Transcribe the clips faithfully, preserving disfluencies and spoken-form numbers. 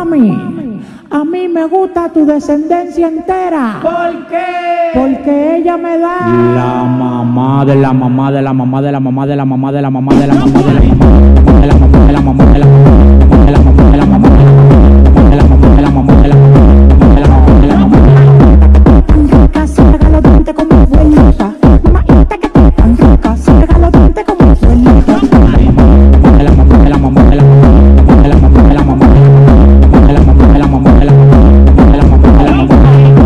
Mami, a mí me gusta tu descendencia entera. ¿Por qué? Porque ella me da la mamá de la mamá de la mamá de la mamá de la mamá de la mamá de la mamá de la mamá de la mamá de la mamá de la mamá de la mamá de la mamá de la mamá de la mamá de la mamá de la mamá de la mamá. rica, se pega los dientes como abuelita. Mamita que te tan rica, se pega los dientes como abuelita. De la mamá de la mamá de la mamá de la mamá de la mamá de la mamá de la mamá de la mamá de la mamá de la mamá.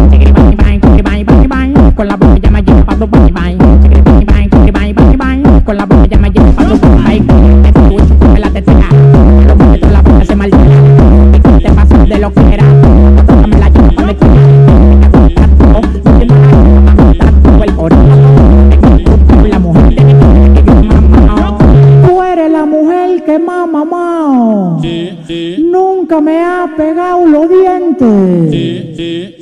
Con la boca llama lleva pa' tu bang bang. Con la boca llama lleva pa' tu bang bang. Te escucho, come la tetera. Los boletos la boca se maldita. Te pasas de lo que era. Tócame la lleva pa' de quiera. El corazón. La mujer que yo mamá. Tú eres la mujer que mama mao. Nunca me ha pegado los dientes.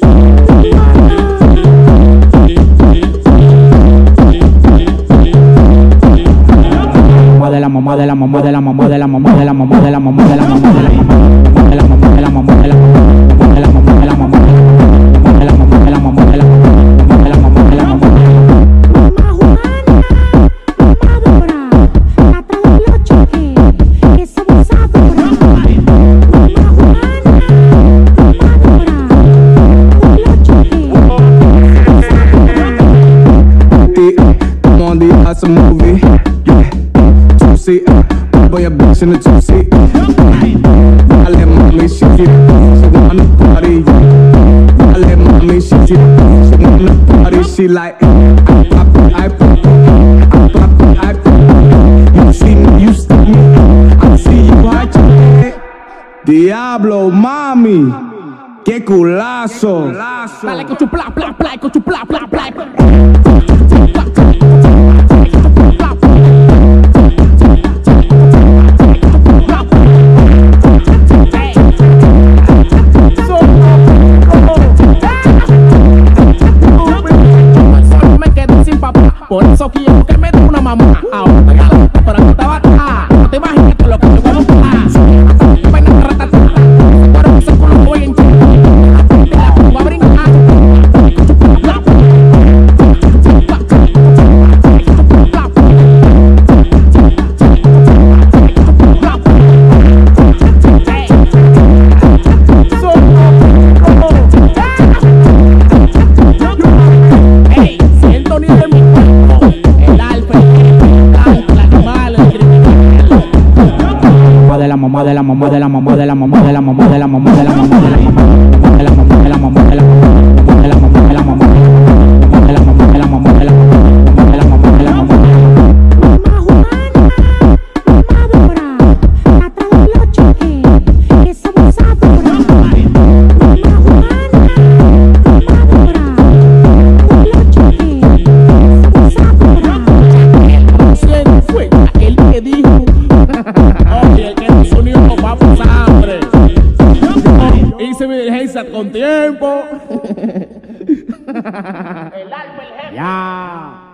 De la mamá de la mamá de la mamá de la mamá de la mamá de la mamá de la mamá de la mamá de la mamá de la mamá de la mamá de la mamá de la mamá de la mamá de la mamá de la mamá de la mamá de la mamá de la mamá. Mamá Juana, mamadora, trata de los choques, que somos asadora. Mamá Juana, mamadora, los choques, I'm on the awesome movie. See, boy, a bitch in the two seat. I let mommy shit you. She wanna party. I let mommy shit you. She wanna party. She like I pop, I pop, I pop, I pop. You see me, you see me. I see you, I check. Diablo, mami, qué culazo. Dale con tu pla, pla, pla, con tu pla, pla, pla. Por eso quiero que me dé una mamá. Ahora te galo, pero no te va a dejar. No te imaginas con lo que te voy a buscar. Vaina ratatata, pero ese culo voy en chico. Te la pongo a brincar. Hey, siento ni de mi de la mamá de la mamá de la mamá de la mamá de la mamá de la mamá de la mamá de la mamá de la mamá de la mamá de la mamá de la mamá de la mamá de la mamá de la mamá de la mamá de la mamá de la mamá de la mamá. Mamá Juana, mamadora, trata de los choques, que somos asadora. Mamá Juana, mamadora, los choques, somos asadora. ¿Quién fue aquel que dijo? Oye, que nos unió vamos a hambre. Hice mi diligencia con tiempo. El alfa, el jefe. Ya.